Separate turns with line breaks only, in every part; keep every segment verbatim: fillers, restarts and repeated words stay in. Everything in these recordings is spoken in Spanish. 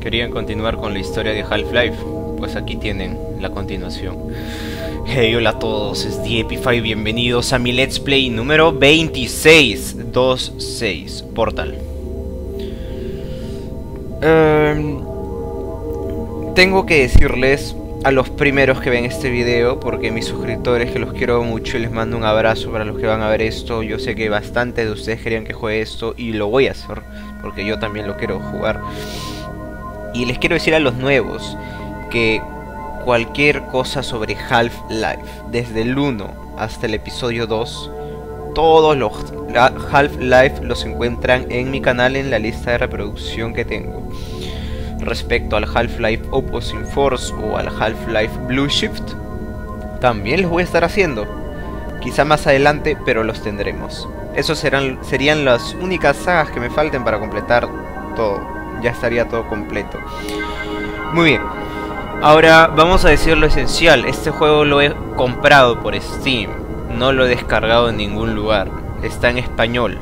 ¿Querían continuar con la historia de Half-Life? Pues aquí tienen la continuación. Hey, hola a todos, es TheEpify, bienvenidos a mi Let's Play número veintiséis veintiséis, Portal. Eh, tengo que decirles a los primeros que ven este video, porque mis suscriptores, que los quiero mucho y les mando un abrazo para los que van a ver esto. Yo sé que bastantes de ustedes querían que juegue esto y lo voy a hacer, porque yo también lo quiero jugar. Y les quiero decir a los nuevos que cualquier cosa sobre Half-Life, desde el uno hasta el episodio dos, todos los Half-Life los encuentran en mi canal en la lista de reproducción que tengo. Respecto al Half-Life Opposing Force o al Half-Life Blue Shift, también los voy a estar haciendo. Quizá más adelante, pero los tendremos. Esos serán, serían las únicas sagas que me falten para completar todo. Ya estaría todo completo. Muy bien. Ahora vamos a decir lo esencial. Este juego lo he comprado por Steam. No lo he descargado en ningún lugar. Está en español.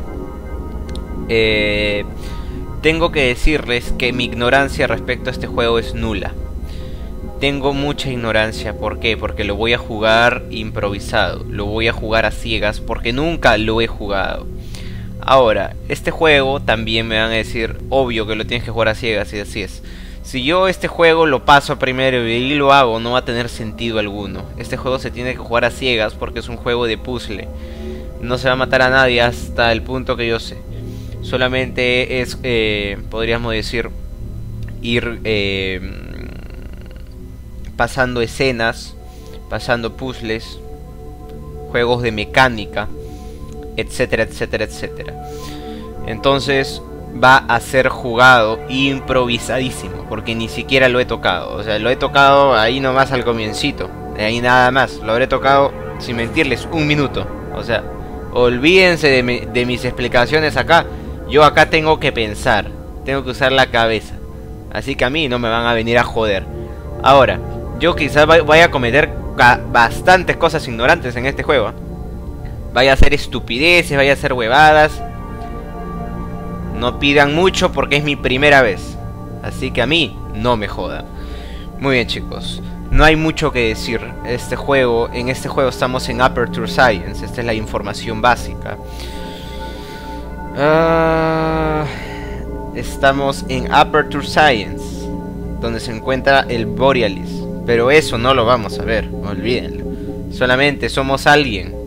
Eh, tengo que decirles que mi ignorancia respecto a este juego es nula. Tengo mucha ignorancia. ¿Por qué? Porque lo voy a jugar improvisado. Lo voy a jugar a ciegas porque nunca lo he jugado. Ahora, este juego también me van a decir, obvio que lo tienes que jugar a ciegas, y así es. Si yo este juego lo paso primero y ahí lo hago, no va a tener sentido alguno. Este juego se tiene que jugar a ciegas porque es un juego de puzzle. No se va a matar a nadie hasta el punto que yo sé. Solamente es, eh, podríamos decir, ir eh, pasando escenas, pasando puzzles, juegos de mecánica, etcétera, etcétera, etcétera. Entonces va a ser jugado improvisadísimo, porque ni siquiera lo he tocado. O sea, lo he tocado ahí nomás al comiencito, de ahí nada más. Lo habré tocado, sin mentirles, un minuto. O sea, olvídense de, mi, de mis explicaciones acá. Yo acá tengo que pensar, tengo que usar la cabeza. Así que a mí no me van a venir a joder. Ahora, yo quizás vaya a cometer bastantes cosas ignorantes en este juego. Vaya a hacer estupideces, vaya a hacer huevadas. No pidan mucho porque es mi primera vez. Así que a mí no me jodan. Muy bien, chicos, no hay mucho que decir. Este juego, en este juego estamos en Aperture Science. Esta es la información básica. uh, Estamos en Aperture Science, donde se encuentra el Borealis. Pero eso no lo vamos a ver, olvídenlo. Solamente somos alguien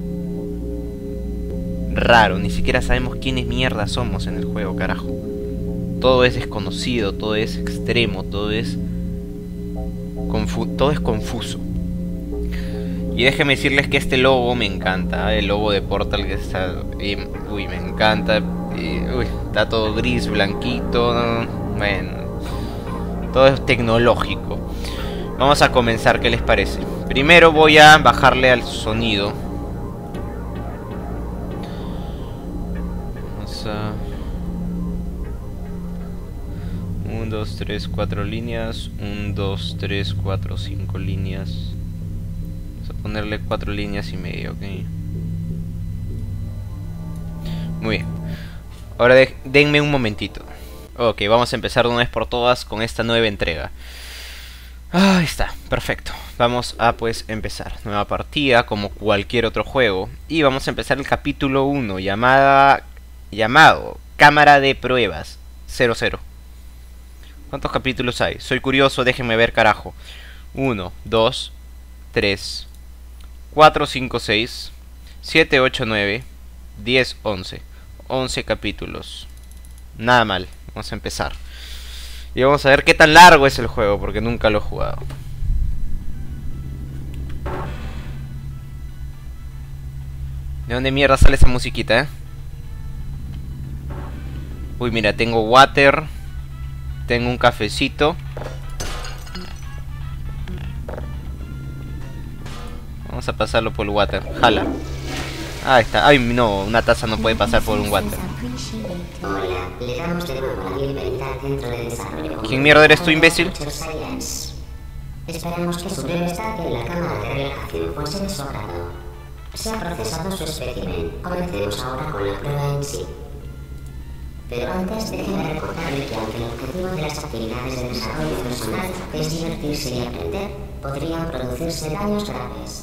raro, ni siquiera sabemos quiénes mierda somos en el juego, carajo. Todo es desconocido, todo es extremo, todo es confu todo es confuso. Y déjenme decirles que este logo me encanta, ¿eh? El logo de Portal que está, y, uy, me encanta. Y, uy, está todo gris, blanquito, ¿no? Bueno, todo es tecnológico. Vamos a comenzar, ¿qué les parece? Primero voy a bajarle al sonido. uno, dos, tres, cuatro líneas. uno, dos, tres, cuatro, cinco líneas. Vamos a ponerle cuatro líneas y medio, ok. Muy bien. Ahora de denme un momentito. Ok, vamos a empezar de una vez por todas con esta nueva entrega. Ahí está, perfecto. Vamos a pues empezar. Nueva partida como cualquier otro juego. Y vamos a empezar el capítulo uno, llamada... llamado Cámara de Pruebas cero cero. ¿Cuántos capítulos hay? Soy curioso, déjenme ver, carajo. uno, dos, tres, cuatro, cinco, seis, siete, ocho, nueve, diez, once. once capítulos. Nada mal, vamos a empezar. Y vamos a ver qué tan largo es el juego, porque nunca lo he jugado. ¿De dónde mierda sale esa musiquita, eh? Uy, mira, tengo water. Tengo un cafecito. Vamos a pasarlo por el water. Jala. Ahí está. Ay, no, una taza no puede pasar por un water. ¿Quién mierda eres tú, imbécil?
Esperamos que su breve estancia en la cámara de relajación fuese de su agrado. Se ha procesado su espécimen. Comencemos ahora con la prueba en sí. Pero antes déjeme recordarle que aunque el objetivo de las actividades de desarrollo personal es divertirse y aprender, podrían producirse daños graves.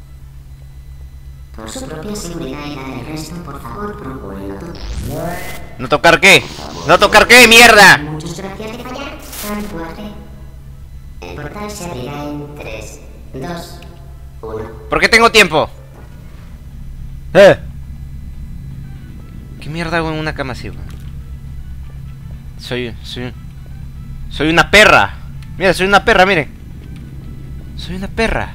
Por su propia seguridad y la del resto, por favor, procure no tocar.
¿No tocar qué? ¿No tocar qué, mierda?
Muchas gracias de fallar. Santuario. El portal se abrirá en tres, dos, uno.
¿Por qué tengo tiempo? ¿Eh? ¿Qué mierda hago en una cama así, weón? Soy... Soy... Soy una perra. Mira, soy una perra, miren. Soy una perra.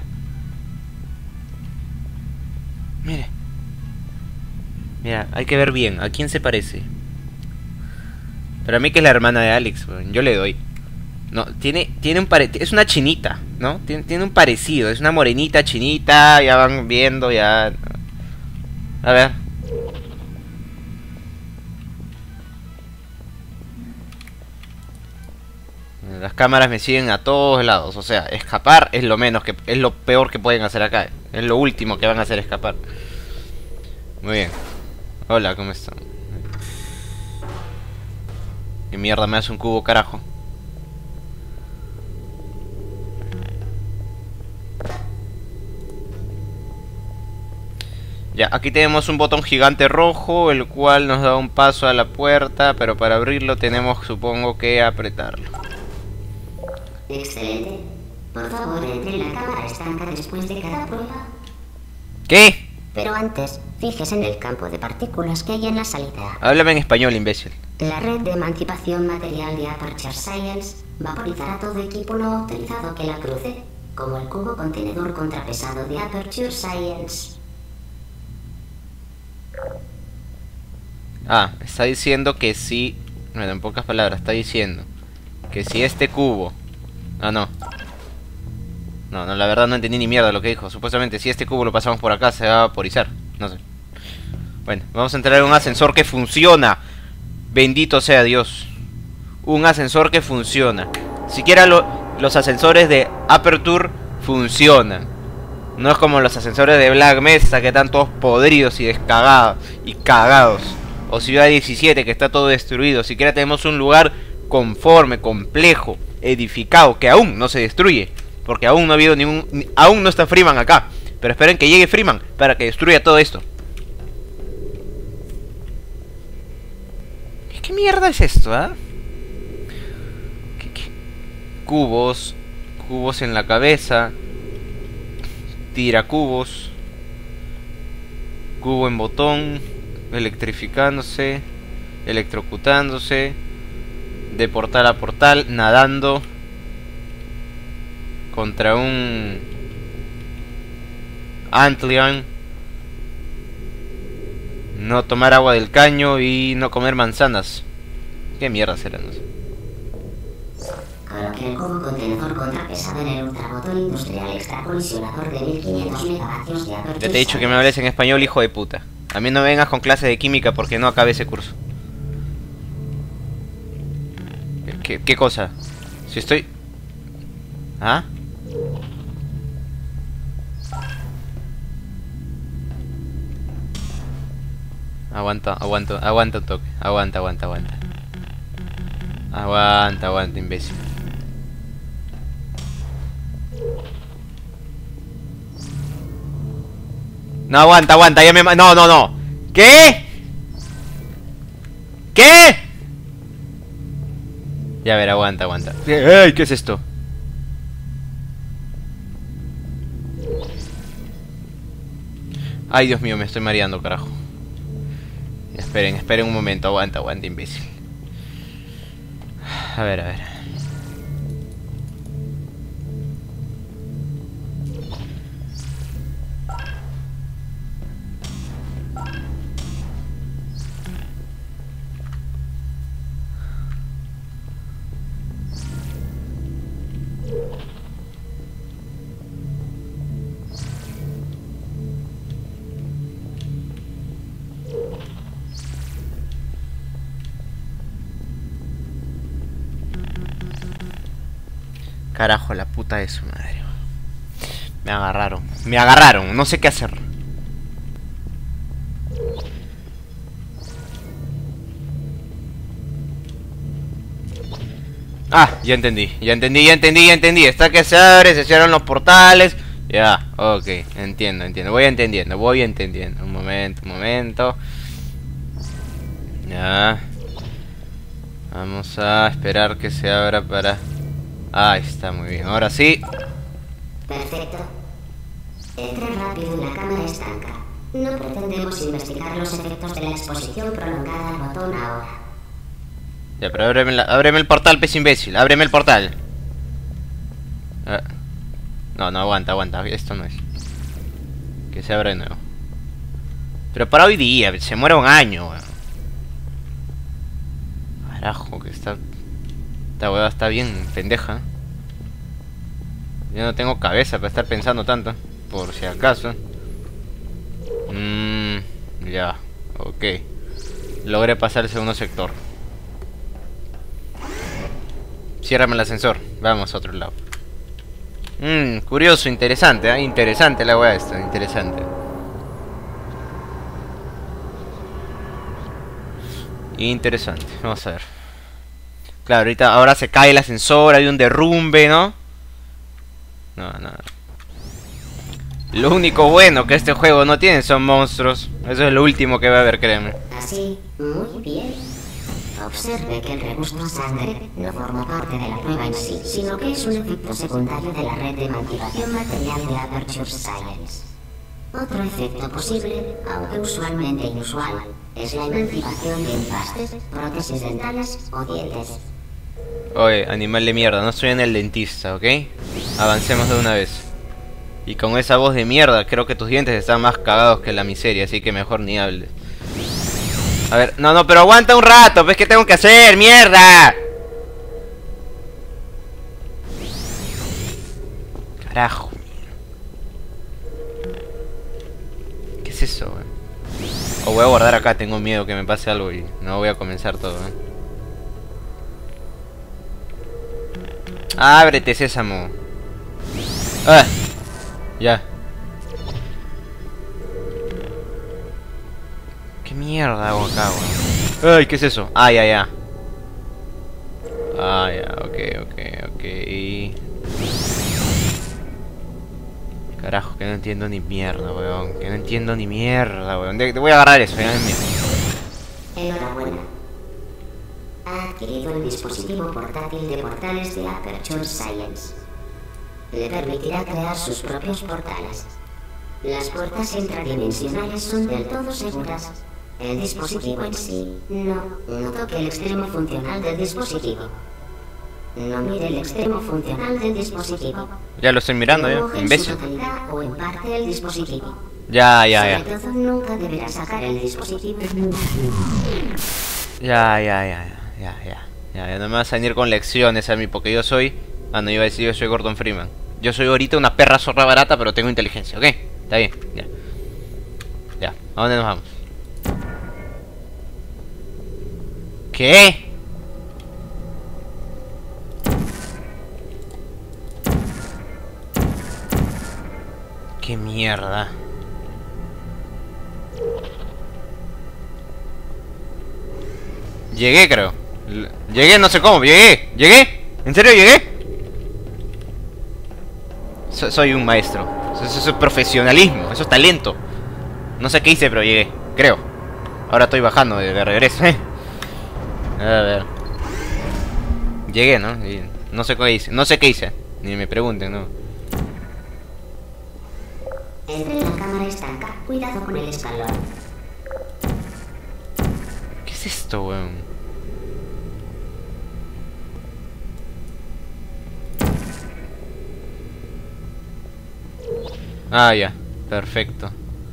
Mire. Mira, hay que ver bien. ¿A quién se parece? Para mí que es la hermana de Alex, weón. Yo le doy. No, tiene, tiene un pare... Es una chinita, ¿no? Tiene, tiene un parecido. Es una morenita chinita. Ya van viendo, ya... A ver. Las cámaras me siguen a todos lados. O sea, escapar es lo menos que... Es lo peor que pueden hacer acá. Es lo último que van a hacer, escapar. Muy bien. Hola, ¿cómo están? ¿Qué mierda me hace un cubo, carajo? Ya, aquí tenemos un botón gigante rojo, el cual nos da un paso a la puerta, pero para abrirlo tenemos, supongo, que apretarlo.
Excelente. Por favor, entre en la cámara estanca después de cada prueba.
¿Qué?
Pero antes, fíjese en el campo de partículas que hay en la salida.
Háblame en español, imbécil.
La red de emancipación material de Aperture Science vaporizará todo equipo no autorizado que la cruce, como el cubo contenedor contrapesado de Aperture Science.
Ah, está diciendo que si... Bueno, en pocas palabras, está diciendo que si este cubo... Ah, no. No, no, la verdad no entendí ni mierda lo que dijo. Supuestamente si este cubo lo pasamos por acá se va a vaporizar. No sé. Bueno, vamos a entrar en un ascensor que funciona. Bendito sea Dios. Un ascensor que funciona. Siquiera lo, los ascensores de Aperture funcionan. No es como los ascensores de Black Mesa que están todos podridos y descagados y cagados. O Ciudad diecisiete que está todo destruido. Siquiera tenemos un lugar conforme, complejo, edificado, que aún no se destruye. Porque aún no ha habido ningún... Ni, aún no está Freeman acá. Pero esperen que llegue Freeman para que destruya todo esto. ¿Qué mierda es esto, ah? ¿Qué, qué? Cubos. Cubos en la cabeza. Tira cubos. Cubo en botón. Electrificándose. Electrocutándose. De portal a portal. Nadando. Contra un Antlion. No tomar agua del caño y no comer manzanas. ¿Qué mierda será? No sé.
Coloque el cubo contenedor contrapesado en el ultrabotón industrial extracolisionador de mil quinientos megavatios de apertura.
Ya te he dicho que me hables en español, hijo de puta. A mí no vengas con clases de química porque no acabé ese curso. ¿Qué, qué cosa? Si estoy... ¿Ah? Aguanta, aguanta, aguanta un toque. Aguanta, aguanta, aguanta. Aguanta, aguanta, imbécil. No, aguanta, aguanta, ya me... No, no, no. ¿Qué? ¿Qué? Ya a ver, aguanta, aguanta. ¡Ey! ¿Qué es esto? Ay, Dios mío, me estoy mareando, carajo. Esperen, esperen un momento, aguanta, aguanta, imbécil. A ver, a ver. Carajo, la puta de su madre. Me agarraron. Me agarraron. No sé qué hacer. Ah, ya entendí, ya entendí, ya entendí, ya entendí. Está que se abre, se cierran los portales. Ya, ok, entiendo, entiendo. Voy entendiendo, voy entendiendo. Un momento, un momento. Ya. Vamos a esperar que se abra para... Ahí está, muy bien. Ahora sí.
Perfecto. Entra rápido en la cámara estanca. No pretendemos investigar los efectos de la exposición prolongada al botón ahora.
Ya, pero ábreme, la, ábreme el portal, pez imbécil. Ábreme el portal. Ah. No, no, aguanta, aguanta. Esto no es. Que se abra de nuevo. Pero para hoy día, se muere un año, weón. Carajo, que está... Esta hueva está bien pendeja. Yo no tengo cabeza para estar pensando tanto. Por si acaso. Mmm... Ya, ok. Logré pasar el segundo sector. Ciérrame el ascensor. Vamos a otro lado. Mmm, curioso, interesante, ¿eh? Interesante la weá esta, interesante. Interesante, vamos a ver. Claro, ahorita, ahora se cae el ascensor, hay un derrumbe, ¿no? No, no. Lo único bueno que este juego no tiene son monstruos. Eso es lo último que va a haber, créeme.
Así, muy bien. Observe que el regusto a sangre no forma parte de la prueba en sí, sino que es un efecto secundario de la red de emancipación material de Aperture Science. Otro efecto posible, aunque usualmente inusual, es la emancipación de empastes, prótesis dentales o dientes.
Oye, animal de mierda, no estoy en el dentista, ¿ok? Avancemos de una vez. Y con esa voz de mierda, creo que tus dientes están más cagados que la miseria, así que mejor ni hables. A ver, no, no, pero aguanta un rato, pues, ¿qué tengo que hacer? ¡Mierda! Carajo. ¿Qué es eso, güey? O voy a guardar acá, tengo miedo que me pase algo y no voy a comenzar todo, ¿eh? Ábrete, sésamo. Ah, ya. ¿Qué mierda hago acá, weón? Ay, ¿qué es eso? Ah, ya, ya. Ah, ya, ok, ok, ok. Carajo, que no entiendo ni mierda, weón. Que no entiendo ni mierda, weón. Te voy a agarrar eso, ya.
Enhorabuena. Ha adquirido el dispositivo portátil de portales de Aperture Science. Le permitirá crear sus propios portales. Las puertas intradimensionales son del todo seguras. El dispositivo en sí, no. No toque el extremo funcional del dispositivo. No mire el extremo funcional del dispositivo.
Ya lo estoy mirando, ya. Imbécil.
En su totalidad o en parte el dispositivo.
Ya, ya, ya.
Sobre todo, nunca deberá sacar el dispositivo.
Ya, ya, ya, ya, ya, ya. Ya, ya no me vas a venir con lecciones a mí, porque yo soy... Ah, no, iba a decir yo soy Gordon Freeman. Yo soy ahorita una perra zorra barata, pero tengo inteligencia, ¿ok? Está bien, ya. Ya, ¿a dónde nos vamos? ¿Qué? ¿Qué mierda? Llegué, creo. L- Llegué, no sé cómo, llegué. ¿Llegué? ¿En serio llegué? So- soy un maestro. Eso, eso es profesionalismo, eso es talento. No sé qué hice, pero llegué, creo. Ahora estoy bajando de, de regreso, eh. A ver. Llegué, ¿no? Y no sé qué hice, no sé qué hice. Ni me pregunten, ¿no?
Entre en la cámara estanca. Cuidado con el escalón.
¿Qué es esto, weón? Ah, ya, perfecto.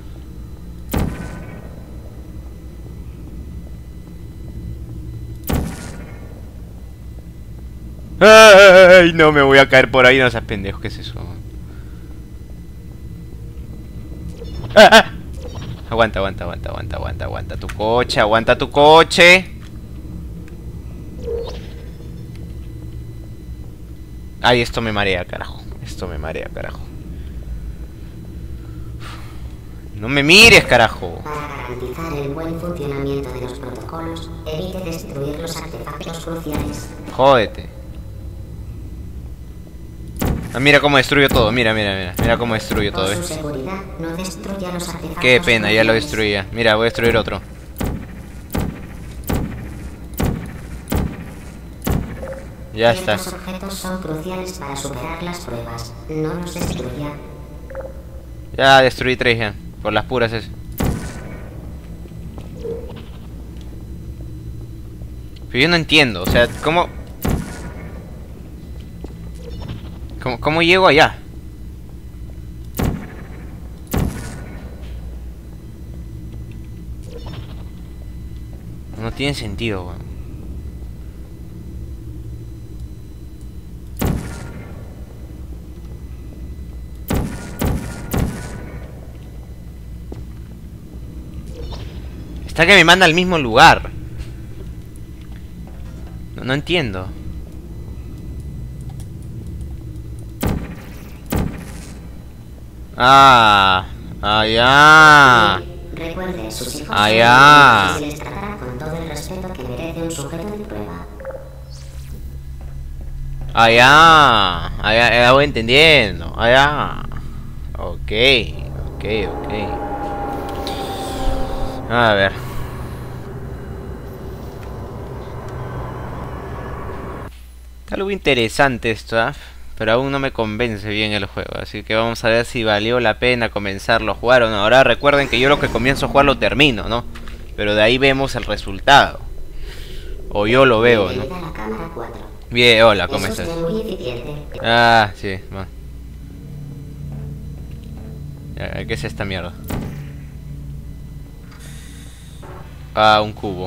Ay, no me voy a caer por ahí, no seas pendejo, ¿qué es eso? ¡Ah, ah! Aguanta, aguanta, aguanta, aguanta, aguanta, aguanta tu coche, aguanta tu coche. Ay, esto me marea, carajo. Esto me marea, carajo. No me mires, carajo.
Para garantizar el buen funcionamiento de los protocolos, evite destruir los artefactos cruciales.
Jódete. Ah, mira cómo destruyo todo, mira, mira, mira. Mira cómo destruyo todo,
Por
eh.
su seguridad, no destruya los artefactos.
Qué pena, ya lo
cruciales.
destruía. Mira, voy a destruir otro. Ya está.
Estos objetos son cruciales para superar las pruebas. No los destruya.
Ya destruí tres ya. Por las puras es. Pero yo no entiendo, o sea, ¿cómo? ¿Cómo, cómo llego allá? No tiene sentido, weón. Está que me manda al mismo lugar. No, no entiendo. Ah, ah, ya.
Recuerde, sus hijos
Ah,
son
ya.
libres y se les tratará con todo el respeto que merece un sujeto de prueba.
Ah, ya. Ah, ya, ya voy entendiendo. Ah, ya. Ok, ok, ok. A ver. Está algo interesante esto, ¿eh? Pero aún no me convence bien el juego. Así que vamos a ver si valió la pena comenzarlo a jugar o no. Ahora recuerden que yo lo que comienzo a jugar lo termino, ¿no? Pero de ahí vemos el resultado. O yo lo veo, ¿no?
Bienvenida a la cámara cuatro.
Bien, hola, ¿cómo
Es
estás?
usted muy eficiente.
Ah, sí, va. Ya, ¿qué es esta mierda? Ah, un cubo.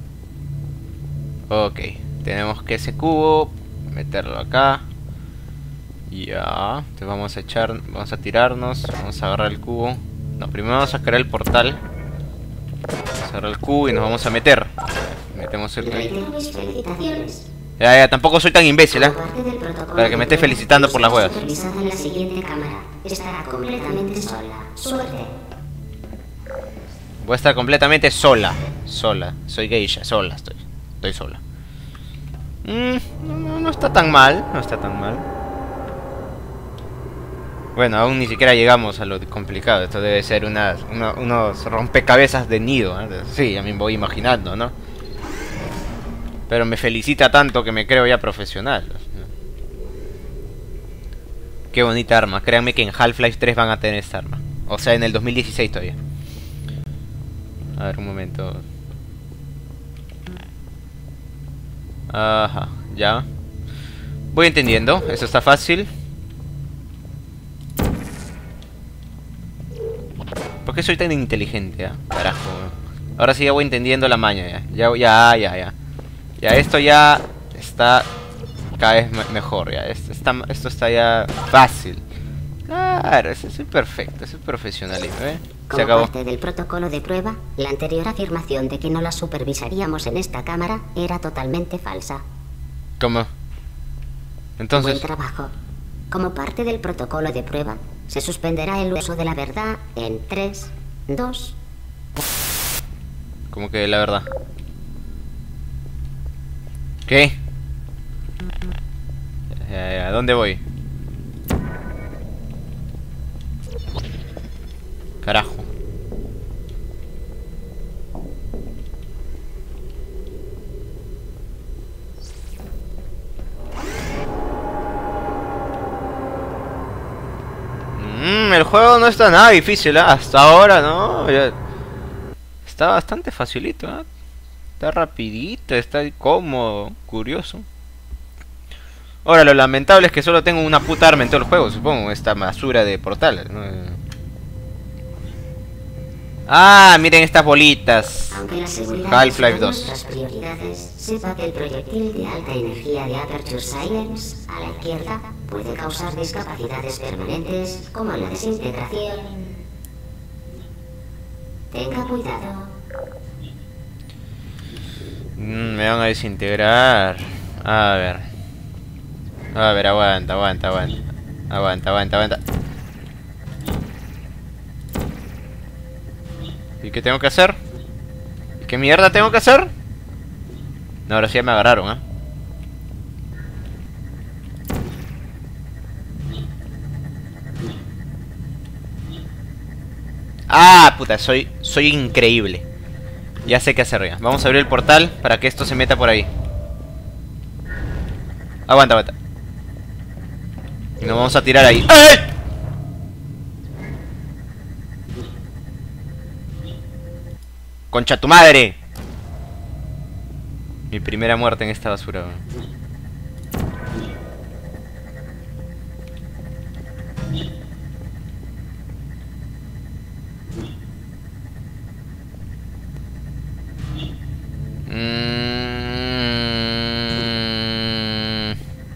Ok, tenemos que ese cubo meterlo acá. Ya, entonces vamos a echar, vamos a tirarnos, vamos a agarrar el cubo. No, primero vamos a crear el portal. Vamos a agarrar el cubo y nos vamos a meter. Metemos el...
Reitero mis felicitaciones.
Ya, ya, tampoco soy tan imbécil, ¿eh?
Como parte del protocolo
Para que me esté
de prueba,
felicitando por las
será
huevas.
supervisada en la siguiente cámara. Estará completamente sola. Suerte.
Voy a estar completamente sola. Sola, soy geisha, sola estoy. Estoy sola. Mm, no, no, no está tan mal, no está tan mal. Bueno, aún ni siquiera llegamos a lo complicado. Esto debe ser unas, una- unos rompecabezas de nido, ¿eh? Sí, ya me voy imaginando, ¿no? Pero me felicita tanto que me creo ya profesional. Qué bonita arma. Créanme que en Half-Life tres van a tener esta arma. O sea, en el dos mil dieciséis todavía. A ver, un momento. Ajá, ya. Voy entendiendo. Eso está fácil. ¿Por qué soy tan inteligente, eh? Carajo. Ahora sí ya voy entendiendo la maña, ya. Ya, ya, ya, ya. Ya, esto ya está cada vez me- mejor, ya. Esto está, esto está ya fácil. Claro, eso es perfecto, eso es profesionalismo, ¿eh? Se
Como
acabó.
parte del protocolo de prueba, la anterior afirmación de que no la supervisaríamos en esta cámara era totalmente falsa.
¿Cómo? Entonces,
Buen trabajo. Como parte del protocolo de prueba, se suspenderá el uso de la verdad en tres, dos...
como que la verdad. ¿Qué? Ya, ya, ¿a dónde voy? Carajo. Mm, el juego no está nada difícil, ¿eh? Hasta ahora, ¿no? Ya- Está bastante facilito, ¿eh? Está rapidito, está cómodo, curioso. Ahora, lo lamentable es que solo tengo una puta arma en todo el juego, supongo. Esta basura de portales, ¿no? Ah, miren estas bolitas.
Aunque la seguridad
Half-Life
es una de
dos.
nuestras prioridades, sepa que el proyectil de alta energía de Aperture Science, a la izquierda, puede causar discapacidades permanentes como la desintegración. Tenga cuidado.
Mm, me van a desintegrar. A ver. A ver, aguanta, aguanta, aguanta. Aguanta, aguanta, aguanta. ¿Y qué tengo que hacer? ¿Y qué mierda tengo que hacer? No, ahora sí ya me agarraron, ¿eh? Ah, puta, soy, soy increíble. Ya sé qué hacer ya. Vamos a abrir el portal para que esto se meta por ahí. Aguanta, aguanta. Y nos vamos a tirar ahí. ¡Ay! ¡Concha tu madre! Mi primera muerte en esta basura. Mm...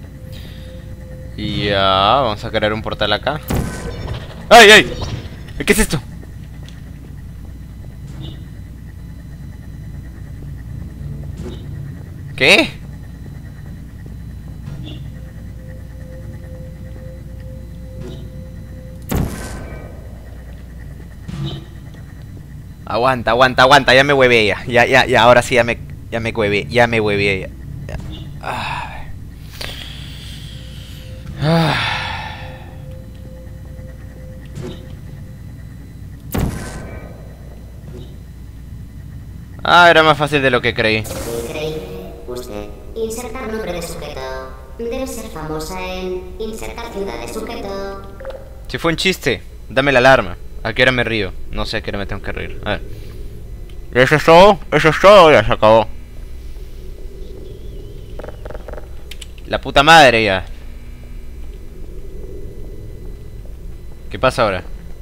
Ya, vamos a crear un portal acá. ¡Ay, ay! ¿Qué es esto? ¿Qué? Aguanta, aguanta, aguanta, ya me huevé ya. Ya, ya, ya, ahora sí ya me, ya me huevé, ya me huevé ya. Ya. Ah. Ah. Ah, era más fácil de lo que creí.
Increíble. Usted. Insertar nombre de sujeto. Debe ser famosa en insertar ciudad de sujeto.
Si fue un chiste, dame la alarma. ¿A qué hora me río? No sé a qué hora me tengo que reír. A ver. ¿Eso es todo? ¿Eso es todo? Ya se acabó. La puta madre ya. ¿Qué pasa ahora?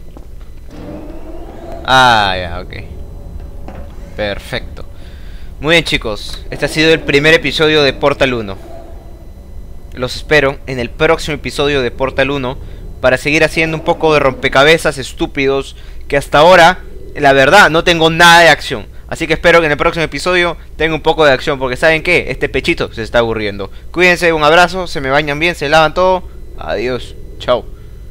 Ah, ya, ok. Perfecto. Muy bien, chicos, este ha sido el primer episodio de Portal uno. Los espero en el próximo episodio de Portal uno para seguir haciendo un poco de rompecabezas estúpidos que hasta ahora, la verdad, no tengo nada de acción. Así que espero que en el próximo episodio tenga un poco de acción, porque ¿saben qué? Este pechito se está aburriendo. Cuídense, un abrazo, se me bañan bien, se lavan todo. Adiós, chao.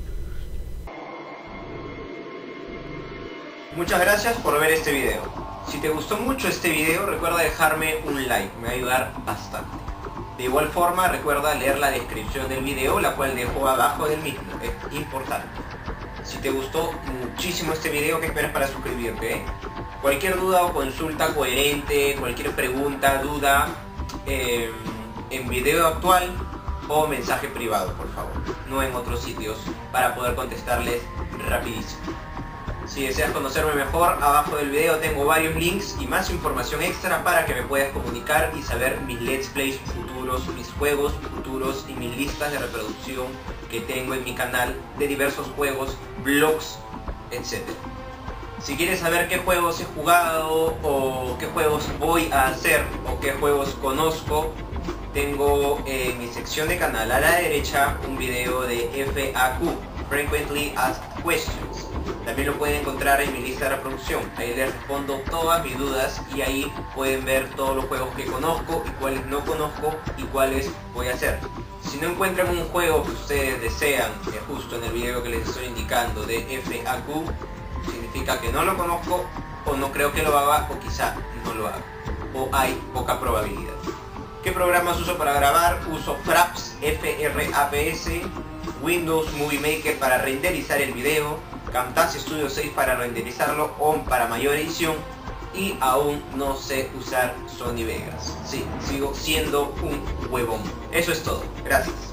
Muchas gracias por ver este video. Si te gustó mucho este video, recuerda dejarme un like, me va a ayudar bastante. De igual forma, recuerda leer la descripción del video, la cual dejo abajo del mismo, es importante. Si te gustó muchísimo este video, ¿qué esperas para suscribirte? Eh? Cualquier duda o consulta coherente, cualquier pregunta, duda, eh, en video actual o mensaje privado, por favor, no en otros sitios, para poder contestarles rapidísimo. Si deseas conocerme mejor, abajo del video tengo varios links y más información extra para que me puedas comunicar y saber mis let's plays futuros, mis juegos futuros y mis listas de reproducción que tengo en mi canal de diversos juegos, vlogs, etcétera. Si quieres saber qué juegos he jugado o qué juegos voy a hacer o qué juegos conozco, tengo en mi sección de canal a la derecha un video de F A Q, Frequently Asked Questions. También lo pueden encontrar en mi lista de reproducción. Ahí les respondo todas mis dudas y ahí pueden ver todos los juegos que conozco y cuáles no conozco y cuáles voy a hacer. Si no encuentran un juego que ustedes desean, que justo en el video que les estoy indicando de F A Q, significa que no lo conozco o no creo que lo haga o quizá no lo haga. O hay poca probabilidad. ¿Qué programas uso para grabar? Uso Fraps, F R A P S, Windows Movie Maker para renderizar el video, Camtasia Studio seis para renderizarlo o para mayor edición, y aún no sé usar Sony Vegas. Sí, sigo siendo un huevón. Eso es todo. Gracias.